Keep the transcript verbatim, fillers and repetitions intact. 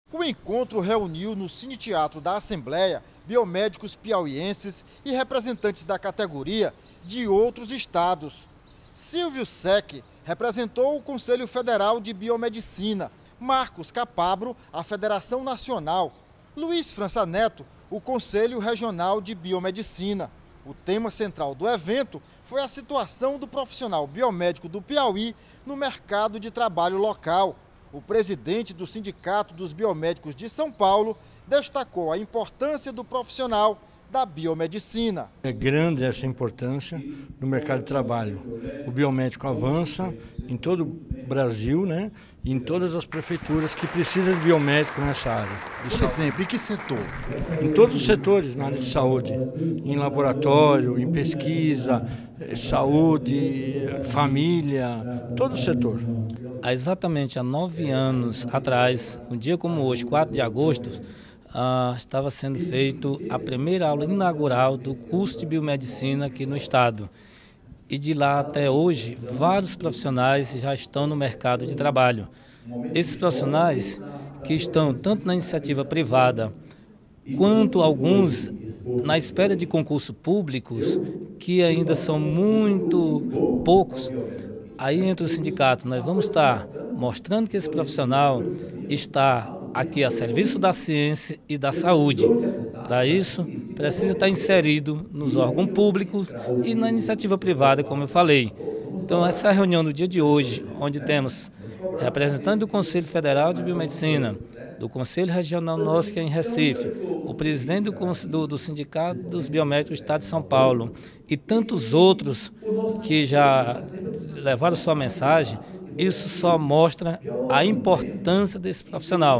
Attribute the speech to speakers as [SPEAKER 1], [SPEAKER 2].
[SPEAKER 1] O encontro reuniu no Cine Teatro da Assembleia biomédicos piauienses e representantes da categoria de outros estados. Silvio Sec representou o Conselho Federal de Biomedicina, Marcos Capabro, a Federação Nacional, Luiz França Neto, o Conselho Regional de Biomedicina. O tema central do evento foi a situação do profissional biomédico do Piauí no mercado de trabalho local. O presidente do Sindicato dos Biomédicos de São Paulo destacou a importância do profissional da biomedicina.
[SPEAKER 2] É grande essa importância no mercado de trabalho. O biomédico avança em todo o Brasil, né? E em todas as prefeituras que precisam de biomédico nessa área.
[SPEAKER 1] Por exemplo, em que setor?
[SPEAKER 2] Em todos os setores, na área de saúde, em laboratório, em pesquisa, saúde, família, todo o setor.
[SPEAKER 3] Há exatamente há nove anos atrás, um dia como hoje, quatro de agosto, ah, estava sendo feita a primeira aula inaugural do curso de biomedicina aqui no estado. E de lá até hoje, vários profissionais já estão no mercado de trabalho. Esses profissionais que estão tanto na iniciativa privada, quanto alguns na espera de concursos públicos, que ainda são muito poucos. Aí entra o sindicato, nós vamos estar mostrando que esse profissional está aqui a serviço da ciência e da saúde. Para isso, precisa estar inserido nos órgãos públicos e na iniciativa privada, como eu falei. Então, essa reunião no dia de hoje, onde temos representantes do Conselho Federal de Biomedicina, do Conselho Regional nosso, que é em Recife, o presidente do, do, do Sindicato dos Biomédicos do Estado de São Paulo e tantos outros que já levaram sua mensagem, isso só mostra a importância desse profissional.